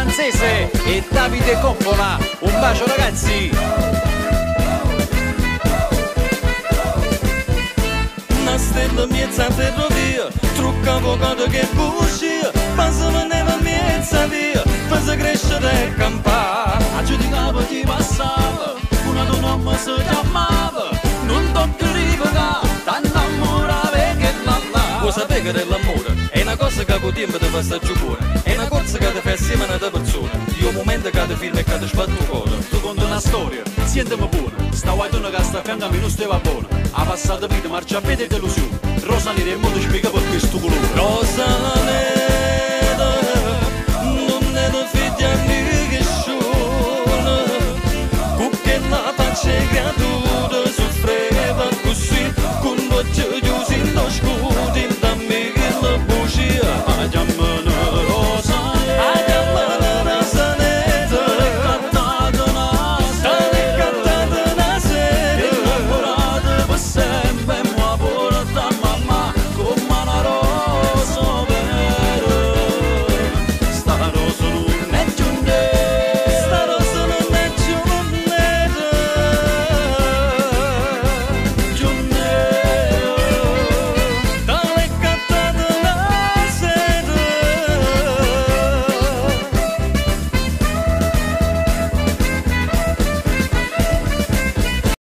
Franzese e Davide Coppola. Un bacio ragazzi! Una stella miezza ferrovia, trucca avvocato che bugia, passano nella miezza via, pensa crescere e campare. A giudicavo ti passava, una donna mi si chiamava, non tocca rivoca, t'annamorava che la la. Vuoi sapere che l'amore è una cosa che con tempo ti fa sta giocare, è una corsa che ti fa assieme a una persona, di un momento che ti firma e che ti sbatto cuore. Tu conti una storia, sentimi buona, sta guaitona che sta a fianco a me non stava buona, ha passato vita, marcia a piedi e delusione, rosa nera e mondo spiega per questo colore.